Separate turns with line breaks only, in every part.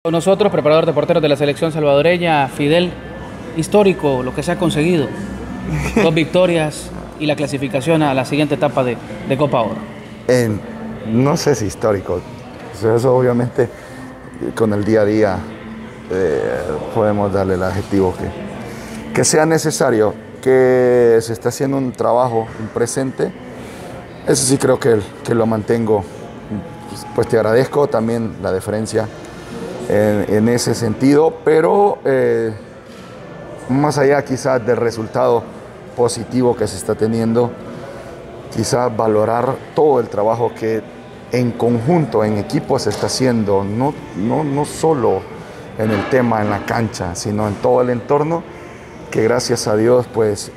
Con nosotros, preparador de porteros de la selección salvadoreña, Fidel, histórico lo que se ha conseguido. 2 victorias y la clasificación a la siguiente etapa de Copa Oro.
No sé si histórico. Eso obviamente con el día a día podemos darle el adjetivo que sea necesario, que se está haciendo un trabajo, un presente. Eso sí creo que lo mantengo. Pues te agradezco también la deferencia en ese sentido, pero más allá quizás del resultado positivo que se está teniendo, quizás valorar todo el trabajo que en conjunto, en equipo se está haciendo, no solo en el tema, en la cancha, sino en todo el entorno, que gracias a Dios pues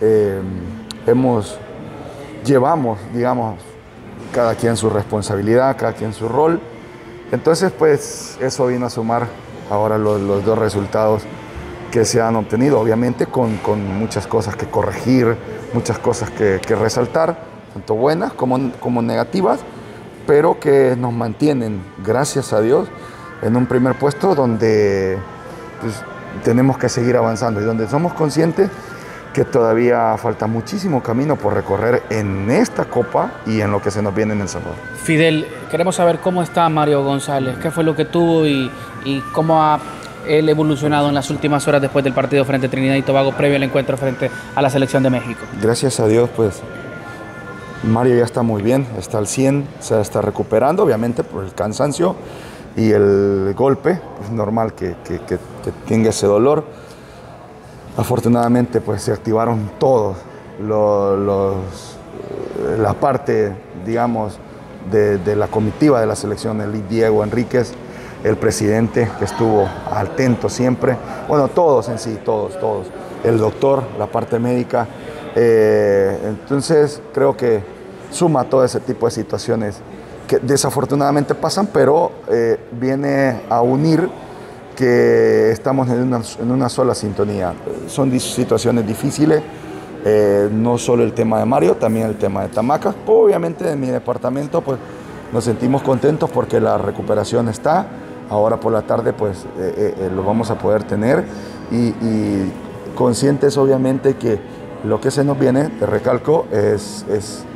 llevamos, digamos, cada quien su responsabilidad, cada quien su rol. Entonces, pues eso vino a sumar ahora los dos resultados que se han obtenido, obviamente con muchas cosas que corregir, muchas cosas que resaltar, tanto buenas como negativas, pero que nos mantienen, gracias a Dios, en un primer puesto donde pues, tenemos que seguir avanzando y donde somos conscientes que todavía falta muchísimo camino por recorrer en esta Copa y en lo que se nos viene en El Salvador.
Fidel, queremos saber cómo está Mario González, qué fue lo que tuvo y cómo ha él evolucionado en las últimas horas después del partido frente a Trinidad y Tobago, previo al encuentro frente a la selección de México.
Gracias a Dios, pues Mario ya está muy bien, está al 100, se está recuperando, obviamente por el cansancio y el golpe, pues normal que tenga ese dolor. Afortunadamente pues se activaron todos la parte, digamos, de la comitiva de la selección, el Diego Enríquez, el presidente que estuvo atento siempre, bueno, todos en sí, todos, el doctor, la parte médica, entonces creo que suma todo ese tipo de situaciones que desafortunadamente pasan, pero viene a unir que estamos en una sola sintonía. Son situaciones difíciles, no solo el tema de Mario, también el tema de Tamacas. Obviamente en mi departamento pues nos sentimos contentos porque la recuperación está. Ahora por la tarde pues lo vamos a poder tener y conscientes obviamente que lo que se nos viene, te recalco, es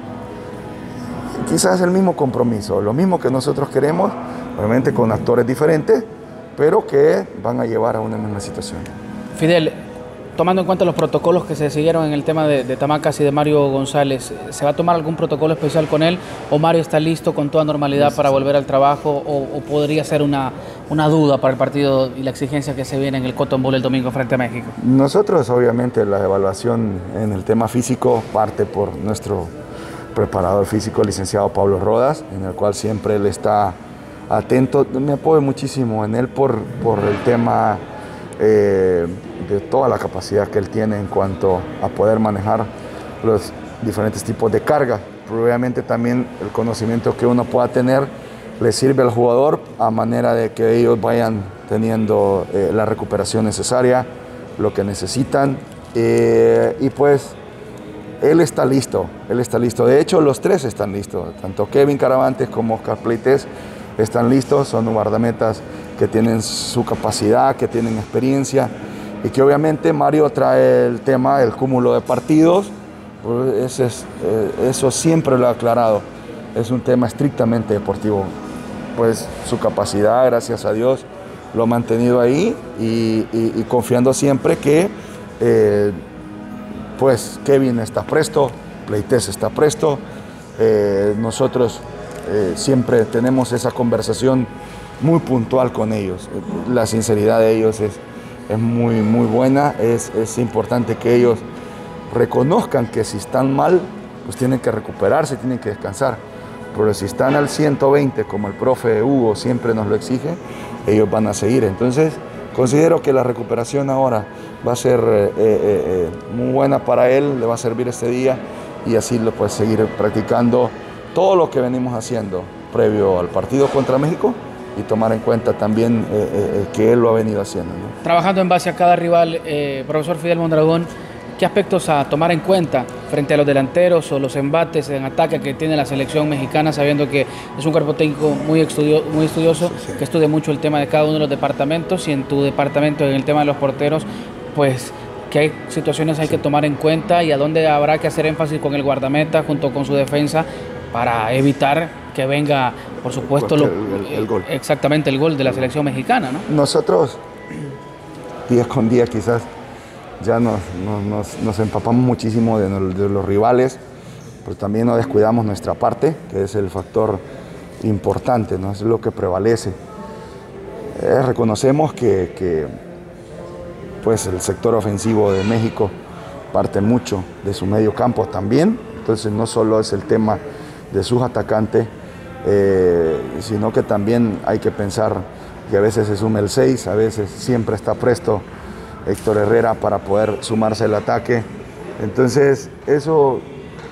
quizás el mismo compromiso, lo mismo que nosotros queremos, obviamente con actores diferentes, pero que van a llevar a una misma situación.
Fidel, tomando en cuenta los protocolos que se siguieron en el tema de Tamacas y de Mario González, ¿se va a tomar algún protocolo especial con él o Mario está listo con toda normalidad para volver al trabajo o podría ser una duda para el partido y la exigencia que se viene en el Cotton Bowl el domingo frente a México?
Nosotros obviamente la evaluación en el tema físico parte por nuestro preparador físico, licenciado Pablo Rodas, en el cual siempre él está atento. Me apoyo muchísimo en él por el tema de toda la capacidad que él tiene en cuanto a poder manejar los diferentes tipos de carga. Probablemente también el conocimiento que uno pueda tener le sirve al jugador a manera de que ellos vayan teniendo la recuperación necesaria, lo que necesitan y pues él está listo. De hecho, los tres están listos, tanto Kevin Caravantes como Oscar Pleites están listos, son guardametas que tienen su capacidad, que tienen experiencia y que obviamente Mario trae el tema del cúmulo de partidos, pues eso siempre lo ha aclarado, es un tema estrictamente deportivo, pues su capacidad, gracias a Dios, lo ha mantenido ahí y confiando siempre que pues Kevin está presto, Pleites está presto, nosotros siempre tenemos esa conversación muy puntual con ellos. La sinceridad de ellos es muy buena, es importante que ellos reconozcan que si están mal, pues tienen que recuperarse, tienen que descansar. Pero si están al 120, como el profe Hugo siempre nos lo exige, ellos van a seguir. Entonces, considero que la recuperación ahora va a ser muy buena para él, le va a servir este día y así lo puede seguir practicando todo lo que venimos haciendo previo al partido contra México y tomar en cuenta también que él lo ha venido haciendo, ¿no?
Trabajando en base a cada rival, profesor Fidel Mondragón, ¿Qué aspectos a tomar en cuenta frente a los delanteros o los embates en ataque que tiene la selección mexicana, sabiendo que es un cuerpo técnico muy estudioso, que estudia mucho el tema de cada uno de los departamentos, y en tu departamento, en el tema de los porteros, pues qué situaciones hay que tomar en cuenta y a dónde habrá que hacer énfasis con el guardameta junto con su defensa para evitar que venga, por supuesto,
el gol.
Exactamente, el gol de la selección mexicana, ¿no?
Nosotros, día con día quizás, ya nos empapamos muchísimo de los rivales, pero también no descuidamos nuestra parte, que es el factor importante, ¿no? Es lo que prevalece. Reconocemos que pues el sector ofensivo de México parte mucho de su medio campo también, entonces no solo es el tema de sus atacantes, sino que también hay que pensar que a veces se suma el 6, a veces siempre está presto Héctor Herrera para poder sumarse al ataque. Entonces eso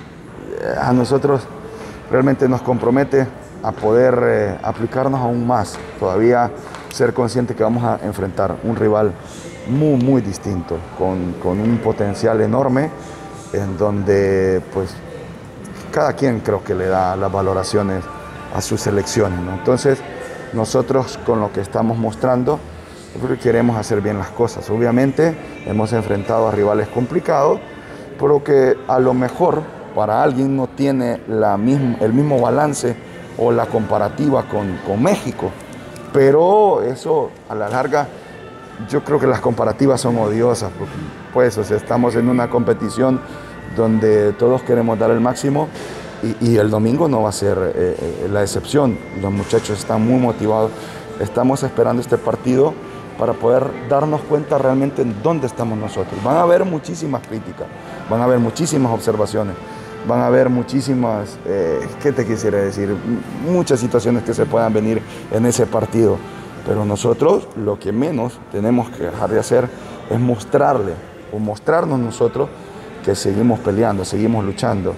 a nosotros realmente nos compromete a poder aplicarnos aún más, todavía ser consciente que vamos a enfrentar un rival muy distinto, con un potencial enorme, en donde pues cada quien creo que le da las valoraciones a sus selecciones, ¿no? Entonces nosotros con lo que estamos mostrando, queremos hacer bien las cosas. Obviamente hemos enfrentado a rivales complicados, pero que a lo mejor para alguien no tiene el mismo balance o la comparativa con México, pero eso a la larga yo creo que las comparativas son odiosas, porque pues, o sea, estamos en una competición donde todos queremos dar el máximo y el domingo no va a ser la excepción. Los muchachos están muy motivados, estamos esperando este partido para poder darnos cuenta realmente en dónde estamos nosotros. Van a haber muchísimas críticas, van a haber muchísimas observaciones, van a haber muchísimas, ¿qué te quisiera decir? Muchas situaciones que se puedan venir en ese partido. Pero nosotros lo que menos tenemos que dejar de hacer es mostrarnos nosotros que seguimos peleando, seguimos luchando.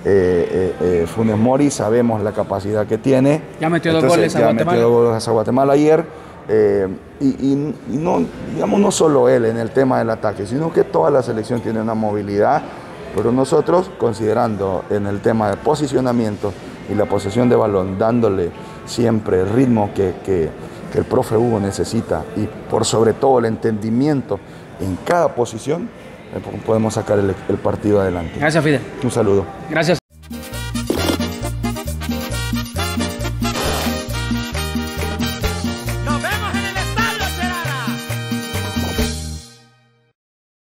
Funes Mori sabemos la capacidad que tiene.
Ya metió dos goles a Guatemala.
Metió 2 goles a Guatemala ayer. Y no, digamos, no solo él en el tema del ataque, sino que toda la selección tiene una movilidad, pero nosotros, considerando en el tema de posicionamiento y la posesión de balón, dándole siempre el ritmo que el profe Hugo necesita y por sobre todo el entendimiento en cada posición, podemos sacar el partido adelante.
Gracias, Fidel.
Un saludo.
Gracias.